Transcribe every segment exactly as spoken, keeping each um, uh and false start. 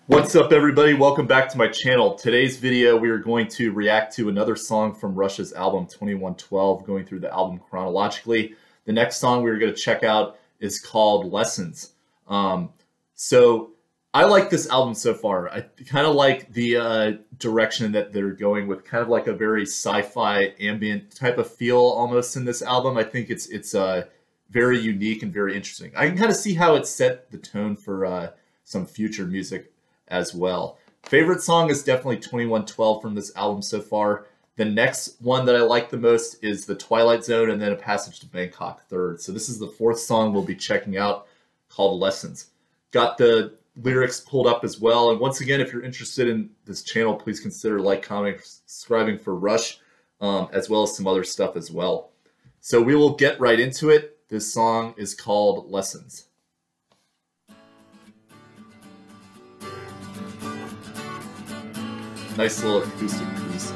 What's up, everybody? Welcome back to my channel. Today's video, we are going to react to another song from Rush's album twenty-one twelve, going through the album chronologically. The next song we're going to check out is called Lessons. Um, so I like this album so far. I kind of like the uh, direction that they're going with, kind of like a very sci-fi ambient type of feel almost in this album. I think it's it's uh, very unique and very interesting. I can kind of see how it set the tone for uh, some future music as well. Favorite song is definitely twenty-one twelve from this album so far. The next one that I like the most is The Twilight Zone, and then A Passage to Bangkok third. So this is the fourth song we'll be checking out, called Lessons. Got the lyrics pulled up as well. And once again, if you're interested in this channel, please consider like, commenting, subscribing for Rush, um, as well as some other stuff as well. So we will get right into it. This song is called Lessons. Nice little acoustic piece.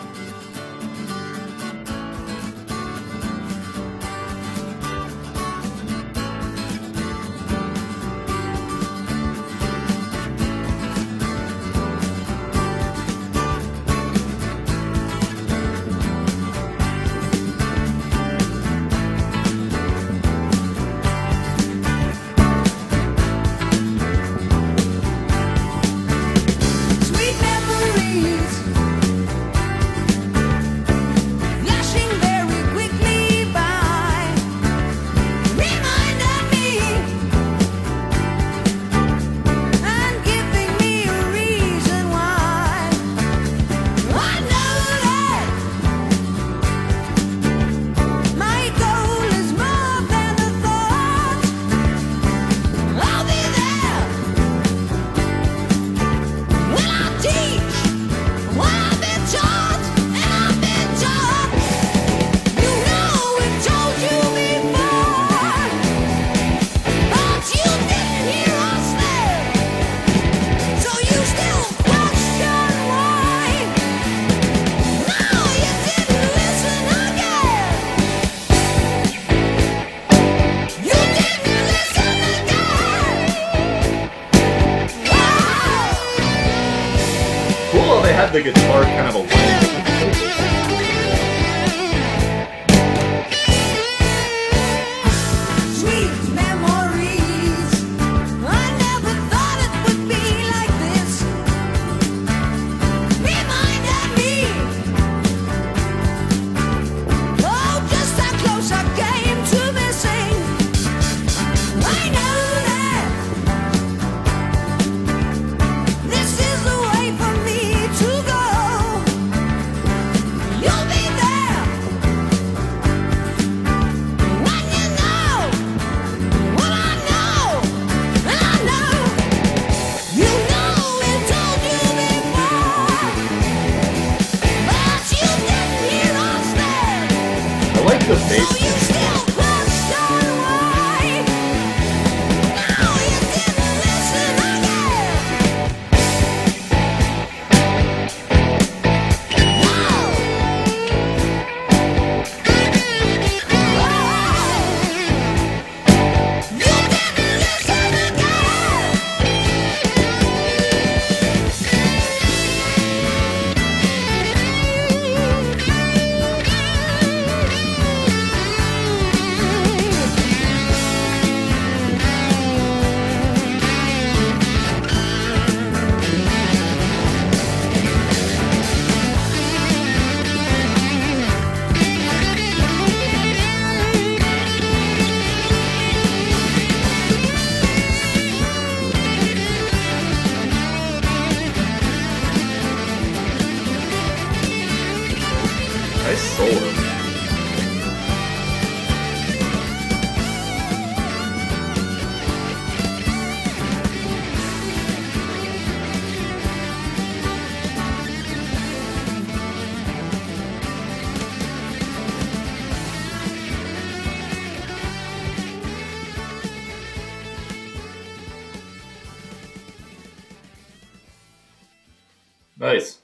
They had the guitar kind of a the bass. Nice solo. Nice.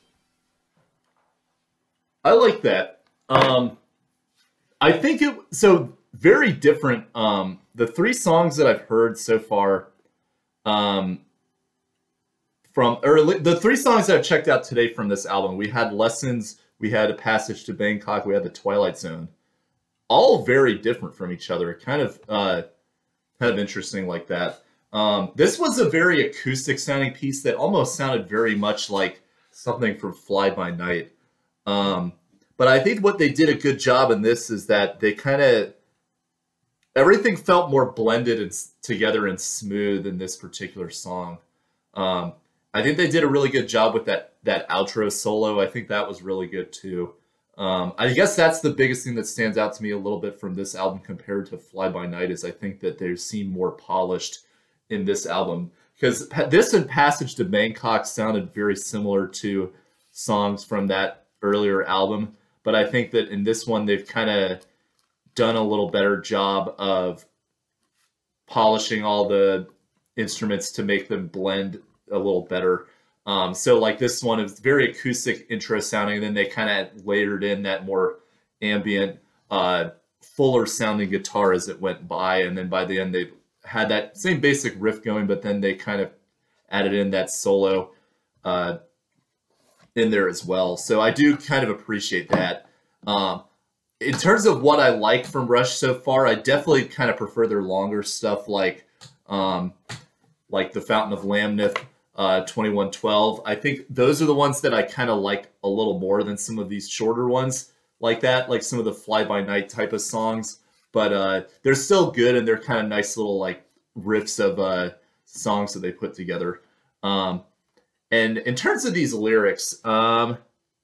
I like that. Um, I think it, so very different. Um, the three songs that I've heard so far, um, from, or the three songs that I checked out today from this album, we had Lessons, we had A Passage to Bangkok, we had The Twilight Zone. All very different from each other. Kind of, uh, kind of interesting like that. Um, this was a very acoustic sounding piece that almost sounded very much like something from Fly By Night. Um, but I think what they did a good job in this is that they kind of, everything felt more blended and together and smooth in this particular song. Um, I think they did a really good job with that, that outro solo. I think that was really good too. Um, I guess that's the biggest thing that stands out to me a little bit from this album compared to Fly By Night is I think that they seem more polished in this album, because this and Passage to Bangkok sounded very similar to songs from that earlier album. But I think that in this one, they've kind of done a little better job of polishing all the instruments to make them blend a little better. Um, so like this one is very acoustic intro sounding, and then they kind of layered in that more ambient, uh, fuller sounding guitar as it went by. And then by the end, they had that same basic riff going, but then they kind of added in that solo uh, in there as well. So I do kind of appreciate that. Um, in terms of what I like from Rush so far, I definitely kind of prefer their longer stuff like, um, like The Fountain of Lamnith, Uh, twenty-one twelve. I think those are the ones that I kind of like a little more than some of these shorter ones like that, like some of the Fly By Night type of songs. But uh, they're still good, and they're kind of nice little like riffs of uh, songs that they put together. Um, and in terms of these lyrics, um,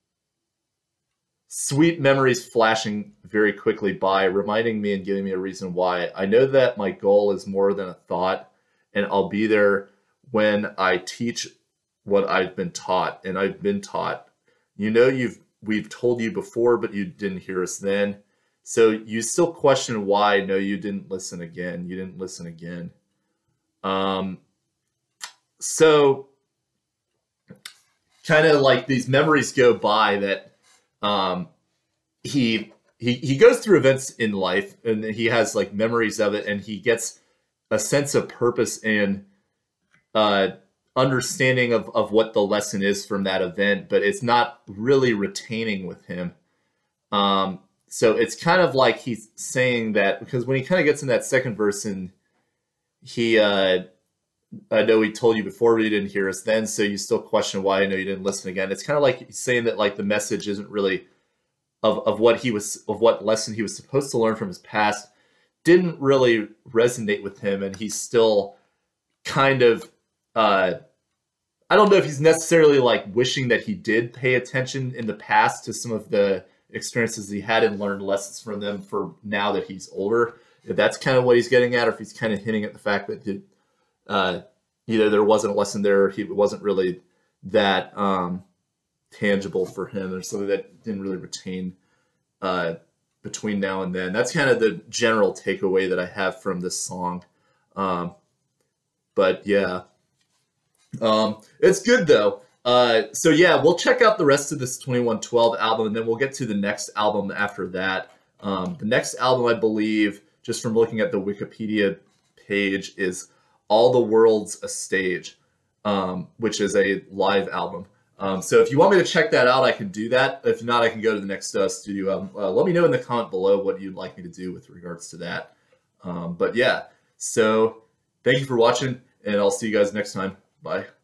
sweet memories flashing very quickly by, reminding me and giving me a reason why. I know that my goal is more than a thought, and I'll be there when I teach what I've been taught, and I've been taught. You know, you've we've told you before, but you didn't hear us then. So you still question why. No, you didn't listen again. You didn't listen again. Um, so kind of like these memories go by that um, he he he goes through events in life, and he has like memories of it, and he gets a sense of purpose and Uh, understanding of, of what the lesson is from that event, but it's not really retaining with him. Um, so it's kind of like he's saying that, because when he kind of gets in that second verse and he, uh, I know he told you before, but you didn't hear us then, so you still question why. I know you didn't listen again. It's kind of like he's saying that like the message isn't really of, of what he was, of what lesson he was supposed to learn from his past didn't really resonate with him. And he's still kind of, Uh, I don't know if he's necessarily like wishing that he did pay attention in the past to some of the experiences he had and learned lessons from them for now that he's older. If that's kind of what he's getting at, or if he's kind of hinting at the fact that he, uh, either there wasn't a lesson there, or he wasn't really that um, tangible for him, or something that didn't really retain uh, between now and then. That's kind of the general takeaway that I have from this song. Um, but yeah. Um, it's good though. Uh, so yeah, we'll check out the rest of this twenty-one twelve album, and then we'll get to the next album after that. Um, the next album, I believe, just from looking at the Wikipedia page, is All the World's a Stage, um, which is a live album. Um, so if you want me to check that out, I can do that. If not, I can go to the next uh, studio album. Uh, let me know in the comment below what you'd like me to do with regards to that. Um, but yeah, so thank you for watching, and I'll see you guys next time. Bye.